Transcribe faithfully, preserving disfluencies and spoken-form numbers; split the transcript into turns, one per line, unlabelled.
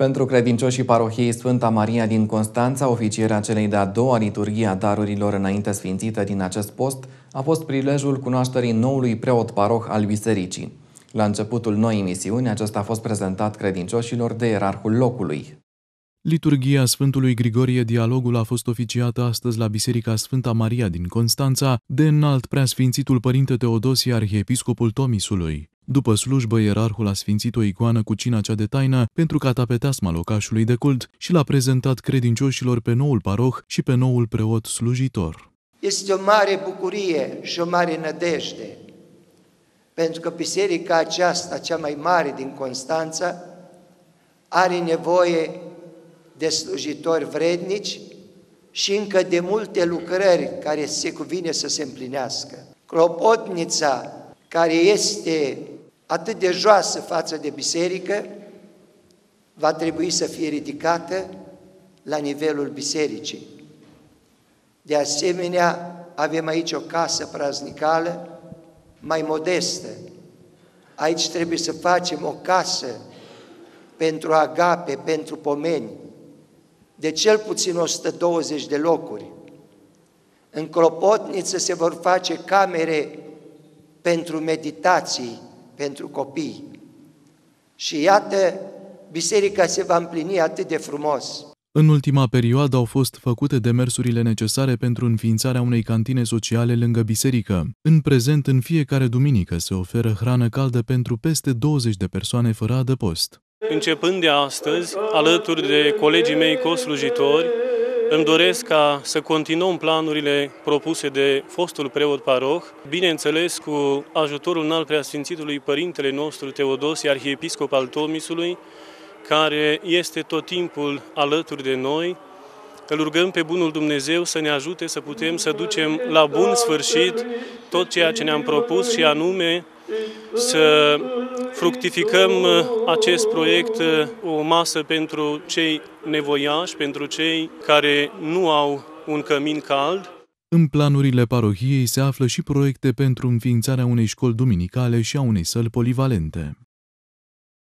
Pentru credincioșii parohiei Sfânta Maria din Constanța, oficierea celei de-a doua liturghii a darurilor înainte sfințită din acest post a fost prilejul cunoașterii noului preot paroh al bisericii. La începutul noii misiuni, acesta a fost prezentat credincioșilor de ierarhul locului.
Liturghia Sfântului Grigorie Dialogul a fost oficiată astăzi la Biserica Sfânta Maria din Constanța de înalt preasfințitul Părinte Teodosie, arhiepiscopul Tomisului. După slujbă, ierarhul a sfințit o icoană cu cina cea de taină pentru catapeteasma locașului de cult și l-a prezentat credincioșilor pe noul paroh și pe noul preot slujitor.
Este o mare bucurie și o mare nădejde, pentru că biserica aceasta, cea mai mare din Constanța, are nevoie de slujitori vrednici și încă de multe lucrări care se cuvine să se împlinească. Clopotnița, care este atât de joasă față de biserică, va trebui să fie ridicată la nivelul bisericii. De asemenea, avem aici o casă praznicală mai modestă. Aici trebuie să facem o casă pentru agape, pentru pomeni, de cel puțin o sută douăzeci de locuri. În Clopotniță se vor face camere pentru meditații, pentru copii. Și iată, biserica se va împlini atât de frumos.
În ultima perioadă au fost făcute demersurile necesare pentru înființarea unei cantine sociale lângă biserică. În prezent, în fiecare duminică se oferă hrană caldă pentru peste douăzeci de persoane fără adăpost.
Începând de astăzi, alături de colegii mei coslujitori, îmi doresc ca să continuăm planurile propuse de fostul preot paroh, bineînțeles cu ajutorul înalt preasfințitului Părintele nostru Teodosie, arhiepiscop al Tomisului, care este tot timpul alături de noi. Îl rugăm pe bunul Dumnezeu să ne ajute să putem să ducem la bun sfârșit tot ceea ce ne-am propus și anume să fructificăm acest proiect, o masă pentru cei nevoiași, pentru cei care nu au un cămin cald.
În planurile parohiei se află și proiecte pentru înființarea unei școli duminicale și a unei săli polivalente.